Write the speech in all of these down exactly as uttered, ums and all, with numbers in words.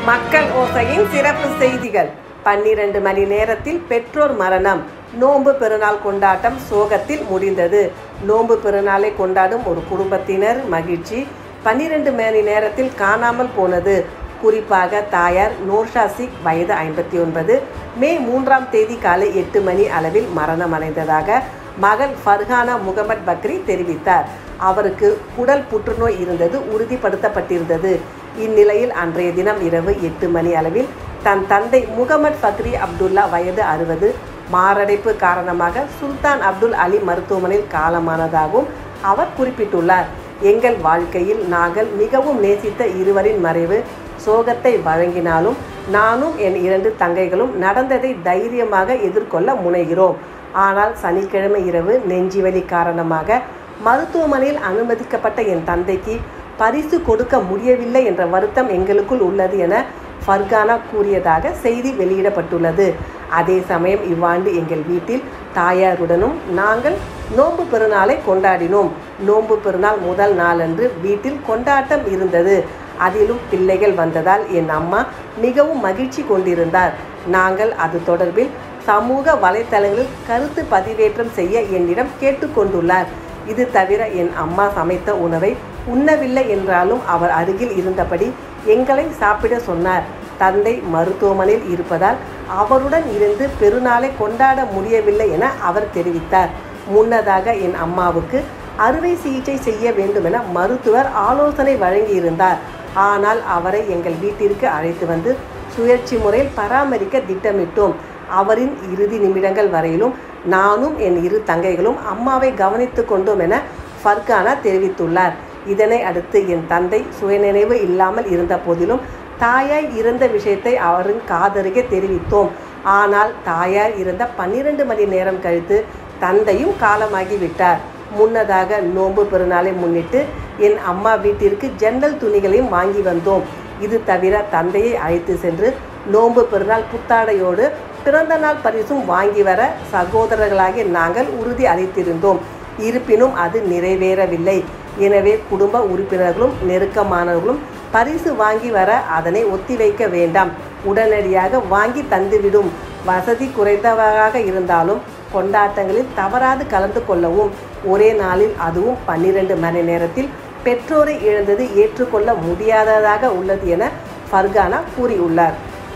மக்கள் ஓசையின் சிறப்பு செய்திகள். பன்னிரண்டு மணி நேரத்தில் பெற்றோர் மரணம். நோன்பு பெருநாள் கொண்டாட்டம் சோகத்தில் முடிந்தது. நோன்பு பெருநாளை கொண்டாடும் ஒரு குடும்பத்தினர் மகிழ்ச்சி பன்னிரண்டு மணி நேரத்தில் காணாமல் போனது. குறிப்பாக தாயார் நோர்ஷா சிக் வயது ஐம்பத்தி ஒன்பது மே மூன்றாம் தேதி காலை எட்டு மணி அளவில் மரணம் அடைந்ததாக மகள் ஃபர்ஹானா முகமது பக்ரி தெரிவித்தார். அவருக்கு குடல் புற்றுநோய் இருந்தது உறுதிப்படுத்தப்பட்டிருந்தது. இந்நிலையில் அன்றைய தினம் இரவு எட்டு மணி அளவில் தன் தந்தை முகமது பக்ரி அப்துல்லா வயது அறுபது மாரடைப்பு காரணமாக சுல்தான் அப்துல் அலி மருத்துவமனையில் காலமானதாகவும் அவர் குறிப்பிட்டுள்ளார். எங்கள் வாழ்க்கையில் நாங்கள் மிகவும் நேசித்த இருவரின் மறைவு சோகத்தை வழங்கினாலும் நானும் என் இரண்டு தங்கைகளும் நடந்ததை தைரியமாக எதிர்கொள்ள முனைகிறோம். ஆனால் சனிக்கிழமை இரவு நெஞ்சுவலி காரணமாக மருத்துவமனையில் அனுமதிக்கப்பட்ட என் தந்தைக்கு பரிசு கொடுக்க முடியவில்லை என்ற வருத்தம் எங்களுக்குள் உள்ளது என ஃபர்ஹானா கூறியதாக செய்தி வெளியிடப்பட்டுள்ளது. அதே சமயம் இவ்வாண்டு எங்கள் வீட்டில் தாயாருடனும் நாங்கள் நோன்பு பெருநாளை கொண்டாடினோம். நோன்பு பெருநாள் முதல் நாளன்று வீட்டில் கொண்டாட்டம் இருந்தது. அதிலும் பிள்ளைகள் வந்ததால் என் அம்மா மிகவும் மகிழ்ச்சி கொண்டிருந்தார். நாங்கள் அது தொடர்பில் சமூக வலைத்தளங்களில் கருத்து பதிவேற்றம் செய்ய என்னிடம் கேட்டுக்கொண்டுள்ளார். இது தவிர என் அம்மா சமைத்த உணவை உண்ணவில்லை என்றாலும் அவர் அருகில் இருந்தபடி எங்களை சாப்பிட சொன்னார். தந்தை மருத்துவமனையில் இருப்பதால் அவருடன் இருந்து பெருநாளை கொண்டாட முடியவில்லை என அவர் தெரிவித்தார். முன்னதாக என் அம்மாவுக்கு அறுவை சிகிச்சை செய்ய வேண்டும் என மருத்துவர் ஆலோசனை வழங்கியிருந்தார். ஆனால் அவரை எங்கள் வீட்டிற்கு அழைத்து வந்து சுழற்சி முறையில் பராமரிக்க திட்டமிட்டோம். அவரின் இறுதி நிமிடங்கள் வரையிலும் நானும் என் இரு தங்கைகளும் அம்மாவை கவனித்து கொண்டோம் என ஃபர்ஹானா தெரிவித்துள்ளார். இதனை அடுத்து என் தந்தை சுயநினைவு இல்லாமல் இருந்த போதிலும் தாயார் இறந்த விஷயத்தை அவரின் காதருகே தெரிவித்தோம். ஆனால் தாயார் இறந்த பன்னிரண்டு மணி நேரம் கழித்து தந்தையும் காலமாகிவிட்டார். முன்னதாக நோன்பு பெருநாளை முன்னிட்டு என் அம்மா வீட்டிற்கு ஜன்னல் துணிகளையும் வாங்கி வந்தோம். இது தவிர தந்தையை அழைத்து சென்று நோன்பு பெருநாள் புத்தாடையோடு பிறந்த நாள் பரிசும் வாங்கி வர சகோதரர்களாகிய நாங்கள் உறுதி அளித்திருந்தோம். இருப்பினும் அது நிறைவேறவில்லை. எனவே குடும்ப உறுப்பினர்களும் நெருக்கமானவர்களும் பரிசு வாங்கி வர அதனை ஒத்திவைக்க வேண்டாம், உடனடியாக வாங்கி தந்துவிடும். வசதி குறைந்தவராக இருந்தாலும் கொண்டாட்டங்களில் தவறாது கலந்து கொள்ளவும். ஒரே நாளில் அதுவும் பன்னிரண்டு மணி நேரத்தில் பெற்றோரை இழந்தது ஏற்றுக்கொள்ள முடியாததாக உள்ளது என ஃபர்ஹானா கூறியுள்ளார்.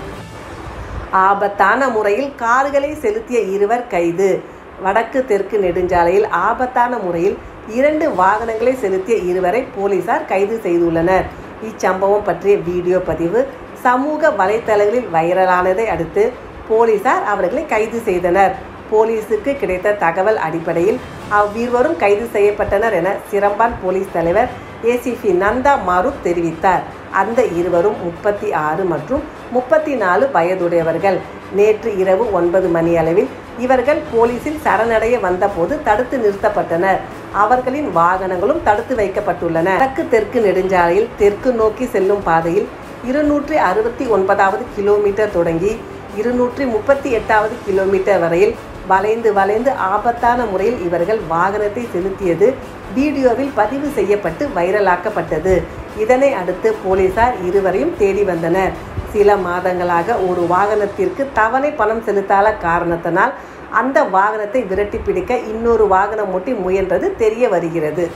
ஆபத்தான முறையில் கார்களை செலுத்திய இருவர் கைது. வடக்கு தெற்கு நெடுஞ்சாலையில் ஆபத்தான முறையில் இரண்டு வாகனங்களை செலுத்திய இருவரை போலீசார் கைது செய்துள்ளனர். இச்சம்பவம் பற்றிய வீடியோ பதிவு சமூக வலைத்தளங்களில் வைரலானதை அடுத்து போலீசார் அவர்களை கைது செய்தனர். போலீசுக்கு கிடைத்த தகவல் அடிப்படையில் அவ்விருவரும் கைது செய்யப்பட்டனர் என சிரம்பான் போலீஸ் தலைவர் ஏசிபி நந்தா மாரூப் தெரிவித்தார். அந்த இருவரும் முப்பத்தி ஆறு மற்றும் முப்பத்தி நாலு வயதுடையவர்கள். நேற்று இரவு ஒன்பது மணி அளவில் இவர்கள் போலீசில் சரணடைய வந்தபோது தடுத்து நிறுத்தப்பட்டனர். அவர்களின் வாகனங்களும் தடுத்து வைக்கப்பட்டுள்ளன. வடக்கு தெற்கு நெடுஞ்சாலையில் தெற்கு நோக்கி செல்லும் பாதையில் இருநூற்றி அறுபத்தி ஒன்பதாவது கிலோமீட்டர் தொடங்கி இருநூற்றி முப்பத்தி எட்டாவது கிலோமீட்டர் வரையில் வளைந்து வளைந்து ஆபத்தான முறையில் இவர்கள் வாகனத்தை செலுத்தியது வீடியோவில் பதிவு செய்யப்பட்டு வைரலாக்கப்பட்டது. இதனை அடுத்து போலீசார் இருவரையும் தேடி வந்தனர். சில மாதங்களாக ஒரு வாகனத்திற்கு தவணை பணம் செலுத்தாத காரணத்தினால் அந்த வாகனத்தை விரட்டி பிடிக்க இன்னொரு வாகனம் ஓட்டி முயன்றது தெரிய வருகிறது.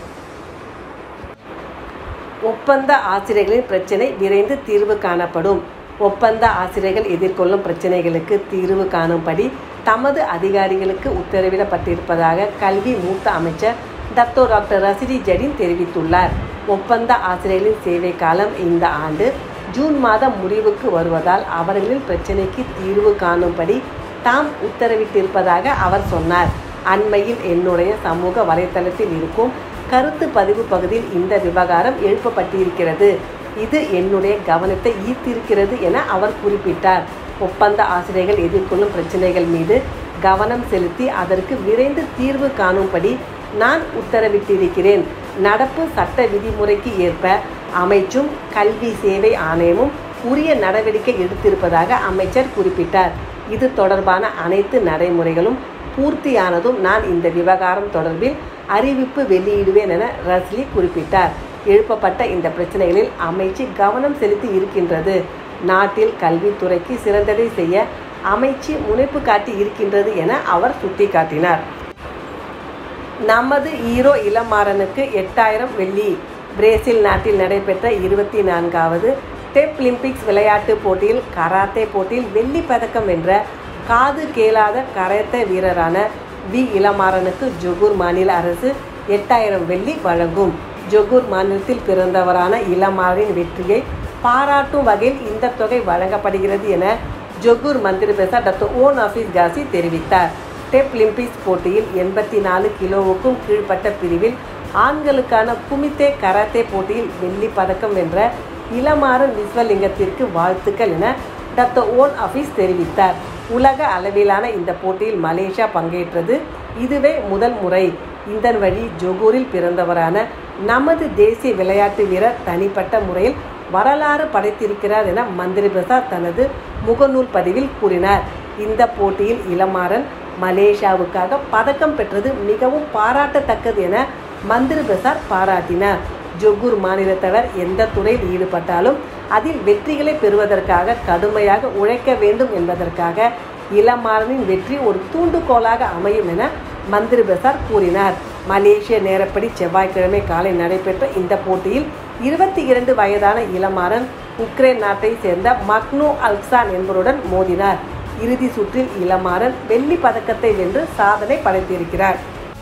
ஒப்பந்த ஆசிரியர்களின் பிரச்சினை விரைந்து தீர்வு காணப்படும். ஒப்பந்த ஆசிரியர்கள் எதிர்கொள்ளும் பிரச்சனைகளுக்கு தீர்வு காணும்படி தமது அதிகாரிகளுக்கு உத்தரவிடப்பட்டிருப்பதாக கல்வி மூத்த அமைச்சர் டத்தோ டாக்டர் ரசிடி ஜடீன் தெரிவித்துள்ளார். ஒப்பந்த ஆசிரியர்களின் சேவை காலம் இந்த ஆண்டு ஜூன் மாதம் முடிவுக்கு வருவதால் அவர்களின் பிரச்சினைக்கு தீர்வு காணும்படி தாம் உத்தரவிட்டிருப்பதாக அவர் சொன்னார். அண்மையில் என்னுடைய சமூக வலைத்தளத்தில் இருக்கும் கருத்து பதிவு பகுதியில் இந்த விவகாரம் எழுப்பப்பட்டிருக்கிறது. இது என்னுடைய கவனத்தை ஈர்த்திருக்கிறது என அவர் குறிப்பிட்டார். ஒப்பந்த ஆசிரியர்கள் எதிர்கொள்ளும் பிரச்சனைகள் மீது கவனம் செலுத்தி அதற்கு விரைந்து தீர்வு காணும்படி நான் உத்தரவிட்டிருக்கிறேன். நடப்பு சட்ட விதிமுறைக்கு ஏற்ப அமைச்சும் கல்வி சேவை ஆணையமும் உரிய நடவடிக்கை எடுத்திருப்பதாக அமைச்சர் குறிப்பிட்டார். இது தொடர்பான அனைத்து நடைமுறைகளும் பூர்த்தியானதும் நான் இந்த விவகாரம் தொடர்பில் அறிவிப்பு வெளியிடுவேன் என ரஸ்லி குறிப்பிட்டார். எழுப்பப்பட்ட இந்த பிரச்சனைகளில் அமைச்சு கவனம் செலுத்தி இருக்கின்றது. நாட்டில் கல்வித்துறைக்கு சிறந்ததை செய்ய அமைச்சு முனைப்பு காட்டி இருக்கின்றது என அவர் சுட்டிக்காட்டினார். நமது ஹீரோ இளமாறனுக்கு எட்டாயிரம் வெள்ளி. பிரேசில் நாட்டில் நடைபெற்ற இருபத்தி நான்காவது டெப்லிம்பிக்ஸ் விளையாட்டுப் போட்டியில் கராத்தே போட்டியில் வெள்ளி பதக்கம் வென்ற காது கேளாத கராத்தே வீரரான வி இளமாறனுக்கு ஜொகூர் மாநில அரசு எட்டாயிரம் வெள்ளி வழங்கும். ஜொகூர் மாநிலத்தில் பிறந்தவரான இளமாறனின் வெற்றியை பாராட்டும் வகையில் இந்த தொகை வழங்கப்படுகிறது என ஜொகூர் மந்திரி பெசா டாக்டர் ஓன் ஆஃபீஸ் காசி தெரிவித்தார். டெப்லிம்பிக்ஸ் போட்டியில் எண்பத்தி நாலு கிலோவுக்கும் கீழ்ப்பட்ட பிரிவில் ஆண்களுக்கான குமித்தே கராத்தே போட்டியில் வெள்ளி பதக்கம் வென்ற இளமாறன் விஸ்வலிங்கத்திற்கு வாழ்த்துக்கள் என டாக்டர் ஓன் ஆஃபீஸ் தெரிவித்தார். உலக அளவிலான இந்த போட்டியில் மலேசியா பங்கேற்றது இதுவே முதல் முறை. இதன் வழி ஜொகூரில் பிறந்தவரான நமது தேசிய விளையாட்டு வீரர் தனிப்பட்ட முறையில் வரலாறு படைத்திருக்கிறார் என மந்திரி பிரசாத் தனது முகநூல் பதிவில் கூறினார். இந்த போட்டியில் இளமாறன் மலேசியாவுக்காக பதக்கம் பெற்றது மிகவும் பாராட்டத்தக்கது என மந்திரி பிரசாத் பாராட்டினார். ஜொகூர் மாநிலத்தவர் எந்த துறையில் ஈடுபட்டாலும் அதில் வெற்றிகளை பெறுவதற்காக கடுமையாக உழைக்க வேண்டும் என்பதற்காக இளமாறனின் வெற்றி ஒரு தூண்டுகோலாக அமையும் என மந்திரி பிரசாத் கூறினார். மலேசிய நேரப்படி செவ்வாய்க்கிழமை காலை நடைபெற்ற இந்த போட்டியில் இருபத்தி இரண்டு வயதான இளமாறன் உக்ரைன் நாட்டை சேர்ந்த மக்னோ அல்க்சான் என்பவருடன் மோதினார். இறுதி சுற்றில் இளமாறன் வெள்ளி பதக்கத்தை வென்று சாதனை படைத்திருக்கிறார்.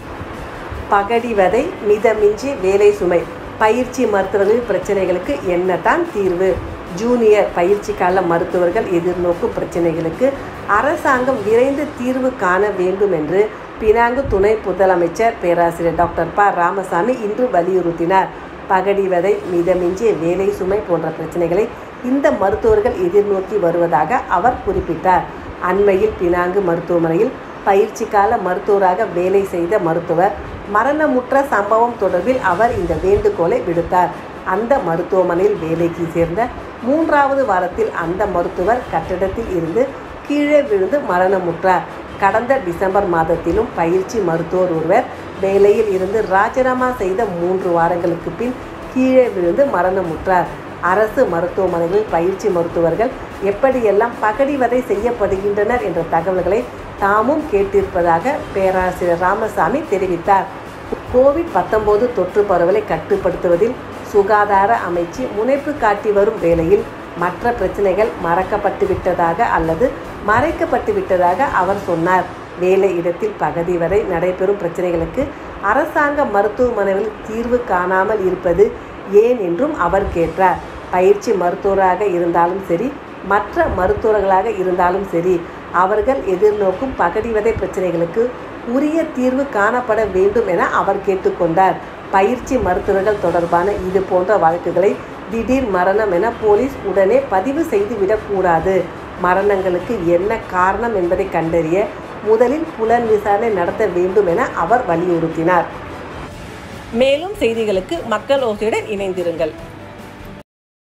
பகடிவதை மிதமிஞ்சி வேலை சுமை. பயிற்சி மருத்துவர்களின் பிரச்சனைகளுக்கு என்னதான் தீர்வு? ஜூனியர் பயிற்சி கால மருத்துவர்கள் எதிர்நோக்கும் பிரச்சனைகளுக்கு அரசாங்கம் விரைந்து தீர்வு காண வேண்டும் என்று பினாங்கு துணை முதலமைச்சர் பேராசிரியர் டாக்டர் ப ராமசாமி இன்று வலியுறுத்தினார். பகடிவதை மிதமிஞ்சிய வேலை சுமை போன்ற பிரச்சனைகளை இந்த மருத்துவர்கள் எதிர்நோக்கி வருவதாக அவர் குறிப்பிட்டார். அண்மையில் பினாங்கு மருத்துவமனையில் பயிற்சி கால மருத்துவராக வேலை செய்த மருத்துவர் மரணமுற்ற சம்பவம் தொடர்பில் அவர் இந்த வேண்டுகோளை விடுத்தார். அந்த மருத்துவமனையில் வேலைக்கு சேர்ந்த மூன்றாவது வாரத்தில் அந்த மருத்துவர் கட்டடத்தில் இருந்து கீழே விழுந்து மரணமுற்றார். கடந்த டிசம்பர் மாதத்திலும் பயிற்சி மருத்துவர் ஒருவர் வேலையில் இருந்து ராஜினாமா செய்த மூன்று வாரங்களுக்கு பின் கீழே விழுந்து மரணமுற்றார். அரசு மருத்துவமனைகளில் பயிற்சி மருத்துவர்கள் எப்படியெல்லாம் பகடிவதை செய்யப்படுகின்றனர் என்ற தகவல்களை தாமும் கேட்டிருப்பதாக பேராசிரியர் ராமசாமி தெரிவித்தார். கோவிட் பத்தொன்பது தொற்று பரவலை கட்டுப்படுத்துவதில் சுகாதார அமைச்சு முனைப்பு காட்டி வரும் வேளையில் மற்ற பிரச்சனைகள் மறக்கப்பட்டுவிட்டதாக அல்லது மறைக்கப்பட்டுவிட்டதாக அவர் சொன்னார். வேலை இடத்தில் பகடிவதை நடைபெறும் பிரச்சனைகளுக்கு அரசாங்க மருத்துவமனைகளில் தீர்வு காணாமல் இருப்பது ஏன் என்றும் அவர் கேட்டார். பயிற்சி மருத்துவராக இருந்தாலும் சரி, மற்ற மருத்துவர்களாக இருந்தாலும் சரி, அவர்கள் எதிர்நோக்கும் பகடிவதை பிரச்சனைகளுக்கு உரிய தீர்வு காணப்பட வேண்டும் என அவர் கேட்டுக்கொண்டார். பயிற்சி மருத்துவர்கள் தொடர்பான இது போன்ற வழக்குகளை திடீர் மரணம் என போலீஸ் உடனே பதிவு செய்துவிடக்கூடாது. மரணங்களுக்கு என்ன காரணம் என்பதை கண்டறிய முதலில் புலன் விசாரணை நடத்த வேண்டும் என அவர் வலியுறுத்தினார். மேலும் செய்திகளுக்கு மக்கள் ஓசையுடன் இணைந்திருங்கள்.